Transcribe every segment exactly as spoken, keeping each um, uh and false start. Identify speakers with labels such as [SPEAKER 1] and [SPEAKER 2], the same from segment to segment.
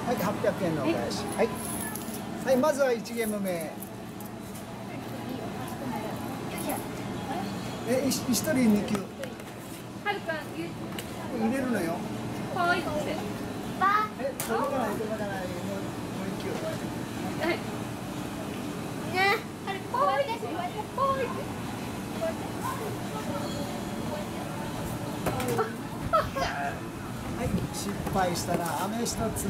[SPEAKER 1] はい、はっぴゃくえんのお返し。はい。はい、まずはいちゲーム目。え、いひとりにきゅう。
[SPEAKER 2] はるか
[SPEAKER 1] 入れるのよ。
[SPEAKER 2] はいって。
[SPEAKER 1] え、それからいとこじゃない。もういっきゅう。
[SPEAKER 2] はい。ね、はるかこういです。こういって。
[SPEAKER 1] はい、失敗したら飴一つ。
[SPEAKER 2] 一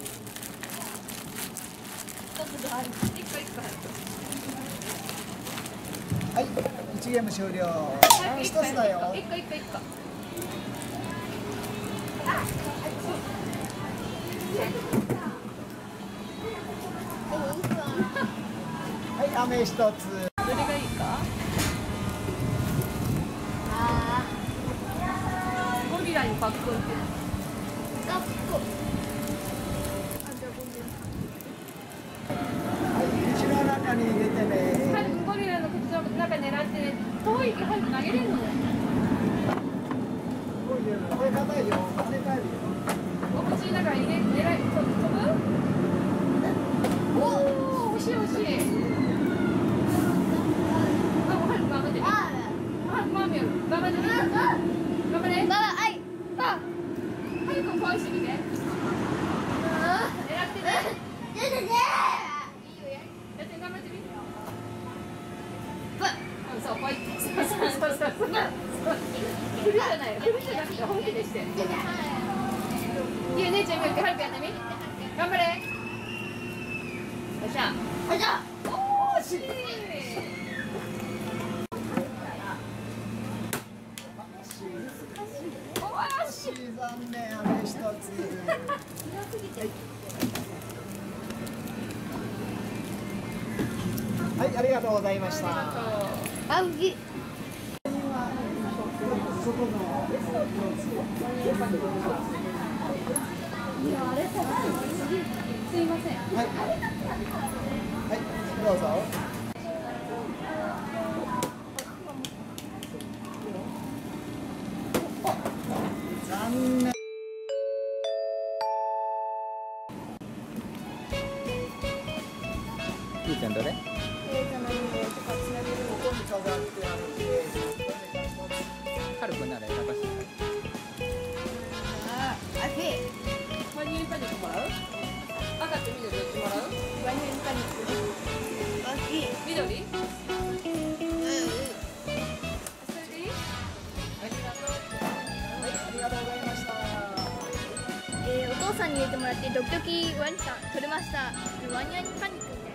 [SPEAKER 2] つがある。一個一個ある。
[SPEAKER 1] はい、いちゲーム終了。
[SPEAKER 2] はい、
[SPEAKER 1] 一つだよ。
[SPEAKER 2] 一個一個一個。
[SPEAKER 1] はい、飴一つ。
[SPEAKER 2] どれがいいか。ああ。ゴリラにパックンって。あ、ここ。あ、じゃあゴリラ。
[SPEAKER 1] はい、口の中に入れてね。
[SPEAKER 2] はるくゴリラの口の中狙ってね、遠いはるく投げれるの。
[SPEAKER 1] これ硬いよ。跳ね返るよ。
[SPEAKER 2] お口の中に入れ、狙い、飛ぶ。おお、惜しい惜しい。あ、はるく頑張ってみ。はるくマミュ頑張ってみ。頑張れ。ババ、はい。あ、はるく返してみて。狙ってね。いいよ、やって頑張ってみ。そう、ポイ。そうそうそうそう。振るじゃないよ。振るじゃなくて本気でして。いいよ、姉ちゃんもはるくやってみ。頑張れ。よっしゃ。よっしゃ。おー、惜しい。惜しい。
[SPEAKER 1] 残念、飴一つ。はい、ありがとうございました。
[SPEAKER 2] あうぎ。すいません。
[SPEAKER 1] はい。はい、どうぞ。残念。
[SPEAKER 3] ゆうちゃんどれ？
[SPEAKER 1] ここに飾ってあるケーキ。
[SPEAKER 3] はるくんなら選ばせて。
[SPEAKER 2] ああ、あけ。ワニューパニックもらう？赤と緑どっちもらう？ワニューパニック。あけ。緑？うん。それでいい？
[SPEAKER 1] はい、ありがとうございました。
[SPEAKER 4] えー、お父さんに入れてもらってドキドキワンちゃん取れました。ワニワニパニック。